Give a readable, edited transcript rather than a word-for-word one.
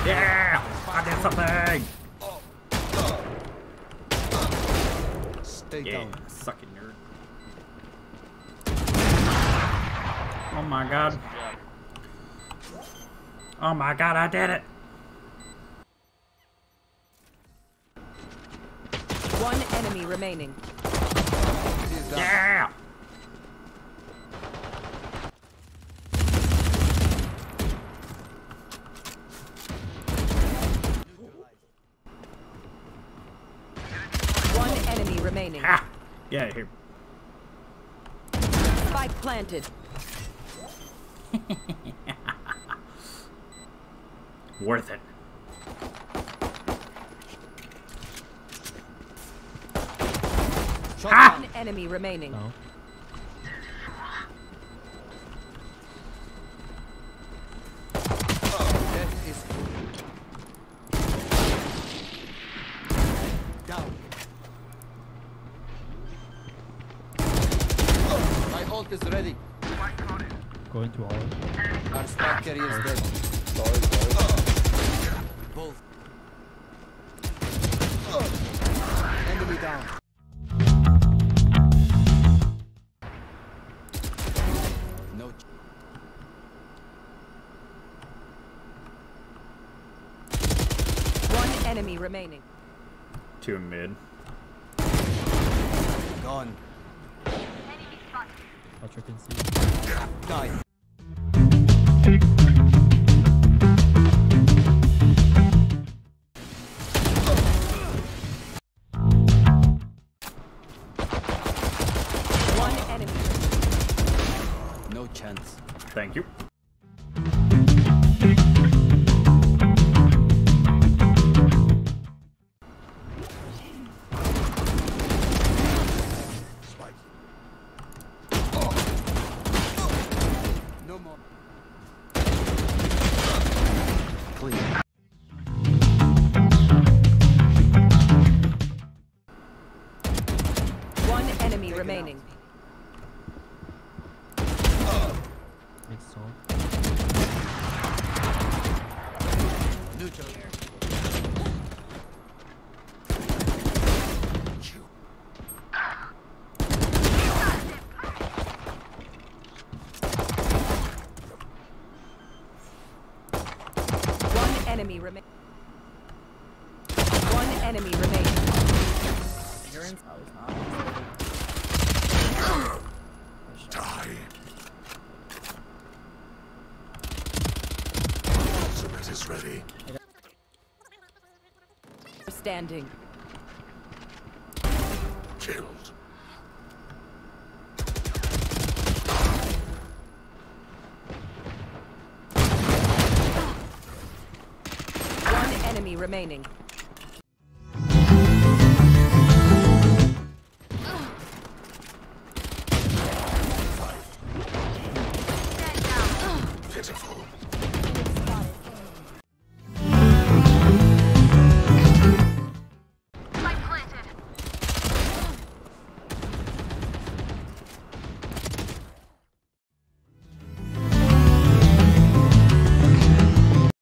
Yeah! I did something! Stay Yeah, down. sucking nerd. Oh my god. Oh my god, I did it! One enemy remaining. Yeah! One enemy remaining. Ha! Get out of here. Spike planted. Worth it. One enemy remaining. No. Death is down. My ult is ready. Going to all. Our spike carrier is dead. Both. Enemy down. No. One enemy remaining. Two mid. Gone. Ultra can see. Die. One enemy. No chance. Thank you. No more. Clean. One enemy remaining. Makes song. Neutral. One enemy remaining. One enemy remaining. Die. Ultimate is ready. Standing. Killed. One enemy remaining. Pitiful.